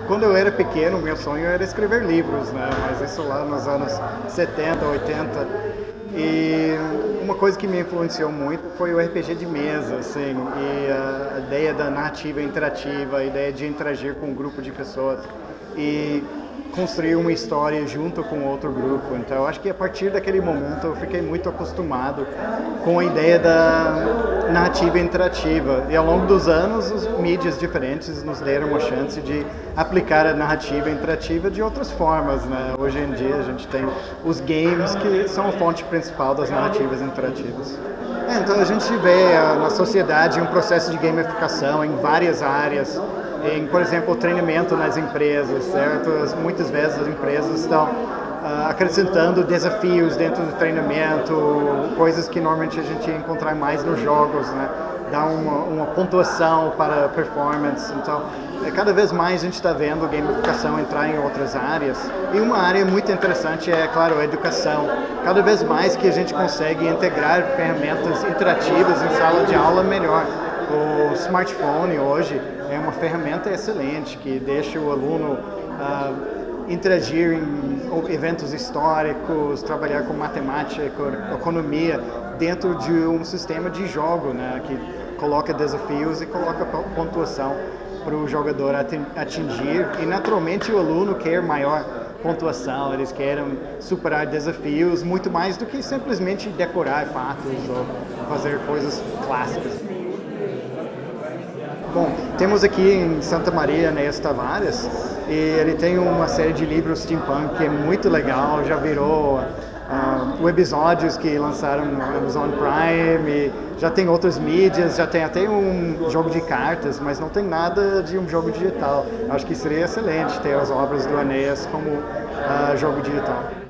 Quando eu era pequeno, meu sonho era escrever livros, né? Mas isso lá nos anos 70, 80. E uma coisa que me influenciou muito foi o RPG de mesa, assim, e a ideia da narrativa interativa, a ideia de interagir com um grupo de pessoas e construir uma história junto com outro grupo. Então, eu acho que a partir daquele momento eu fiquei muito acostumado com a ideia da narrativa interativa. E ao longo dos anos, os mídias diferentes nos deram a chance de aplicar a narrativa interativa de outras formas, né? Hoje em dia a gente tem os games, que são a fonte principal das narrativas interativas. Então a gente vê na sociedade um processo de gamificação em várias áreas, por exemplo, o treinamento nas empresas, certo? Muitas vezes as empresas estão acrescentando desafios dentro do treinamento, coisas que normalmente a gente ia encontrar mais nos jogos, né? Dá uma pontuação para a performance. Então, cada vez mais a gente está vendo a gamificação entrar em outras áreas. E uma área muito interessante é, claro, a educação. Cada vez mais que a gente consegue integrar ferramentas interativas em sala de aula, melhor. O smartphone hoje é uma ferramenta excelente que deixa o aluno interagir em eventos históricos, trabalhar com matemática, economia, dentro de um sistema de jogo, né, que coloca desafios e coloca pontuação para o jogador atingir. E naturalmente o aluno quer maior pontuação, eles querem superar desafios muito mais do que simplesmente decorar fatos ou fazer coisas clássicas. Bom, temos aqui em Santa Maria, Enéas Tavares, e ele tem uma série de livros steampunk que é muito legal, já virou episódios que lançaram no Amazon Prime, já tem outras mídias, já tem até um jogo de cartas, mas não tem nada de um jogo digital. Acho que seria excelente ter as obras do Enéas como jogo digital.